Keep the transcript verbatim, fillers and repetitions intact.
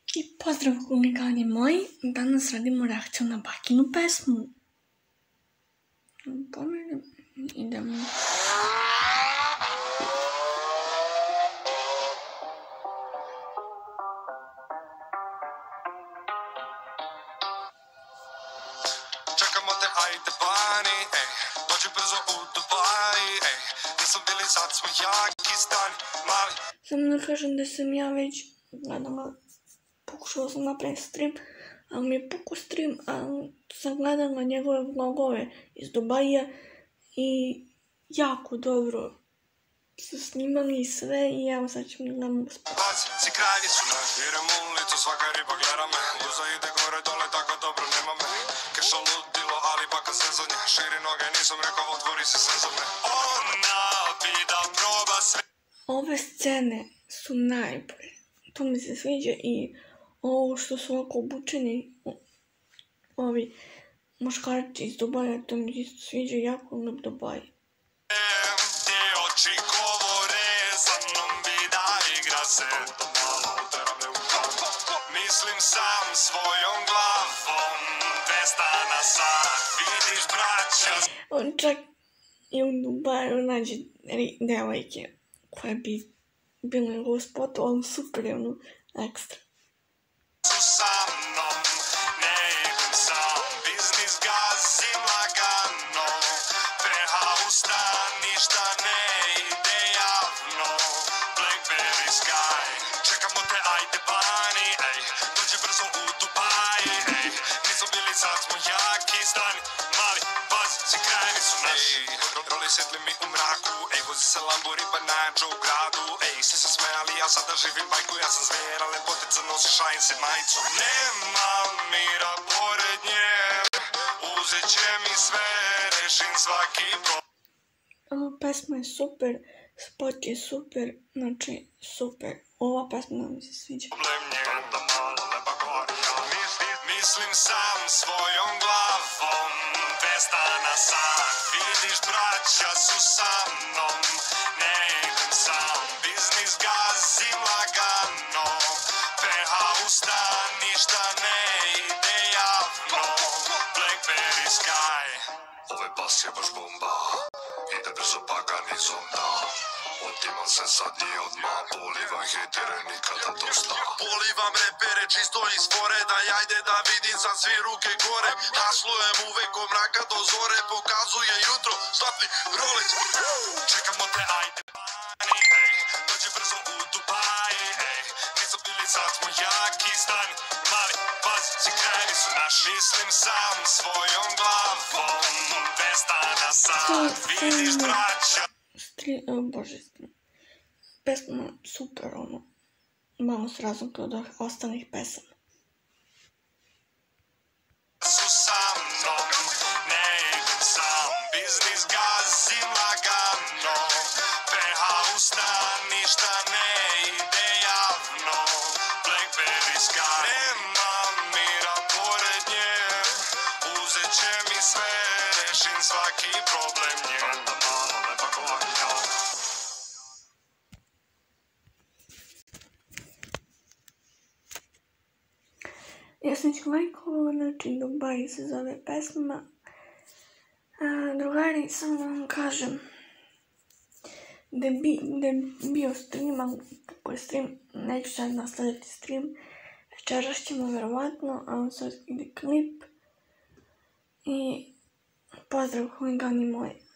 I pozdrav huligani moji, danas radimo reakciju na Bakinu pesmu. Pomenem, idemo. Čekamo te, ajde bani, ej, dođi brzo u Dubai, ej, nisam bili, sad smo jaki, stani, mali. Samo da kažem da sam ja već gledala, pokušala sam napraviti stream, ali mi je pukao stream, ali sam gledala njegove vlogove iz Dubaija i jako dobro su snimali sve i evo sad ćemo da gledamo spod. Pazi, si kralji su me, idem u ulicu, svaka riba gleda me, uza ide gore dole, tako dobro nema me. Keša ludilo, ali baka sezonja, širi noge, nisam rekao, otvori se sezone. Ona bi da proba sve. Ove scene su najbolje, to mi se sviđa i ovo što su ovako obučeni, ovi muškarci iz Dubaja, to mi se sviđa jako na Dubaji. Te oči govore, sa mnom bi da igra se. Mislim sam svojom glavom, dvesta na sat, vidiš braća. On čak i u Dubaju nađe devojke koje bi bile u spotu, ali super je ono ekstra. Su sa mnom, ne idem sam, biznis gazim lagano. Peha usta, ništa ne ide javno. Blackberry Sky, čekamo te, ajde bani, ej, dođi brzo u Dubai, ej, nisam bili, sad smo jaki, stani, mali, pazi, si krajevi su naši. Roli sedli mi u mraku, ej, vozi se Lambo, riba nađa u gradu, ej, svi se smejali, ja sada živim bajku, ja sam zver, ale potica nosi šajn se majicu. Nema mira pored nje, uzet će mi sve, rešim svaki problem. Ova pesma je super, spot je super, znači super. Ova pesma mi se sviđa. Mislim sam svojom glavom, dvesta na sat, vidiš braća su sa mnom, ne idem sam, biznis gazim lagano, peha usta, ništa ne ide javno, Blackberry Sky. Ovaj bas je baš bomba, ide brzo pagani zonda, otimam se sad i odmah, polivam hejtere nikada dosta. Polivam repere čisto iz fore, da jajde da vidim sa svi ruke gore, haslujem uvek od mraka do zore, pokazuje jutro, stopni Rolex. Čekamo te, ajde bani, ej, dođi brzo u Dubai, ej, nisam bili, sad smo jaki, stani, mali, pazi, si krajevi su naši. Mislim sam svojom glavom, dvesta na sat, vidiš braća. Stri, o bože, pesma super, ono, malo se razlika od ostalih pesama. Su sa mnom, ne idem sam, biznis gazim lagano, peha usta, ništa ne ide javno, Blackberry Sky. Nema mira pored nje, uzet će mi sve, rešim svaki problem nje. Ja sam ću lajkovala, znači Dubai se zove pesma. A, drugari, samo da vam kažem da je, bi, da je bio stream, ali kako je stream, neću sad nastavljati stream. Večeras ćemo verovatno, a sad ide klip. I pozdrav huligani moji.